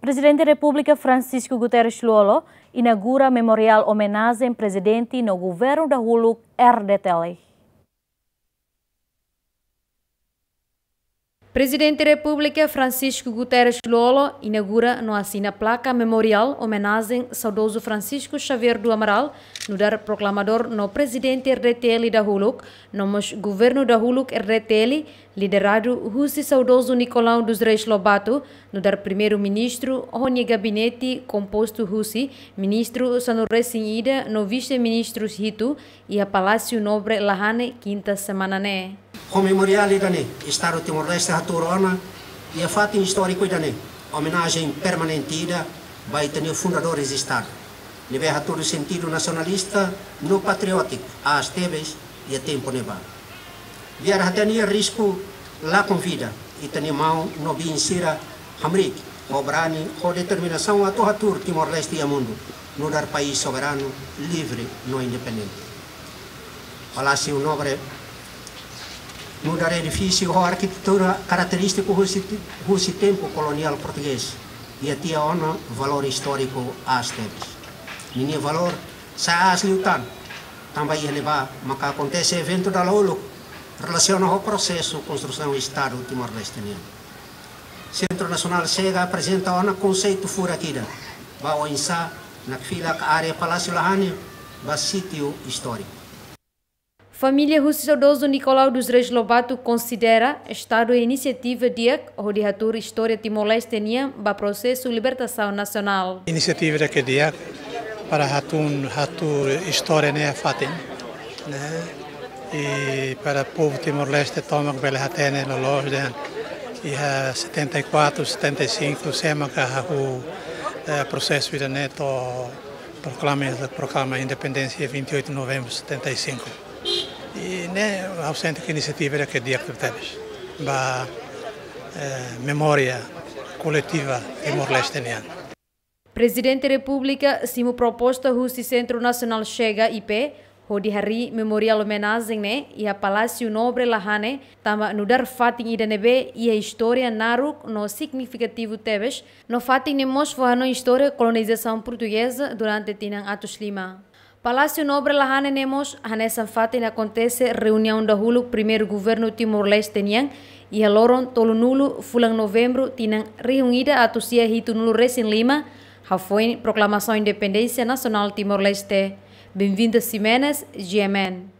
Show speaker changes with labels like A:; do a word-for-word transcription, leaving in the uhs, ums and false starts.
A: Presidente da República Francisco Guterres Luolo inaugura memorial homenagem presidente no governo da Huluk R D T L.
B: Presidente da República Francisco Guterres Luolo inaugura no assina placa memorial homenagem saudoso Francisco Xavier do Amaral no dar proclamador no presidente R D T L da Huluk, nomos governo da Huluk R D T L liderado Husi saudoso Nicolau dos Reis Lobato, no dar primeiro-ministro Rony gabinete composto Husi, ministro Sanurresin Ida, no vice-ministro Hitu e a Palácio Nobre Lahane quinta semana né.
C: O memorial idane, Estado Timor-Leste Haturona e a fato histórico idane, homenagem permanente ida, vai ter fundadores do Estado. Leve a todo sentido nacionalista, no patriótico, às teves e a tempo neva. Vier a ter risco lá com vida e ter mão no bem sira Hamrik, obrani, com determinação a todo Hatur Timor-Leste e a mundo, no dar país soberano, livre, no independente. Palácio Nobre no dar edifício ou arquitetura característico do tempo colonial português e a tia ona valor histórico às teves. Ninguém valor sai às lutar também elevar, mas que acontece evento da Lolo relaciona ao processo construção do Estado Timor-Leste. Centro Nacional chega apresenta ona conceito fura aqui vai ao insá na fila área Palácio Lahane vai sítio histórico.
B: Família Husi saudoso Nicolau dos Reis Lobato considera Estado a iniciativa de onde a história Timor-Leste para processo libertação nacional.
D: Iniciativa daquele dia para hatun hatur história né fatin, né? E para o povo Timor-Leste toma que bela hatene no loja e a setenta e quatro, setenta e cinco sema que o processo de neto proclama proclama a independência vinte e oito de novembro de setenta e cinco. E né, ausente que iniciativa daquele dia que temos, para eh, memória coletiva timor-lesteniana.
B: Presidente da República, simo proposta do Centro Nacional chega I P, onde hari memorial homenagem né, e a Palácio Nobre Lahane, tama no dar fatin ida nebe e a história naruk no significativo teves, no fatin nemos foi a história colonização portuguesa durante tinang atos lima. Palácio Nobre Lahane nemos, nessa fatin acontece reunião da Huluk primeiro governo Timor-Leste e a loron tolo nulo fulang novembro tinang reunida atusia hitu nulo resin lima, ha foi proclamação independência nacional Timor-Leste. Bem-vinda Ximenes, G M N.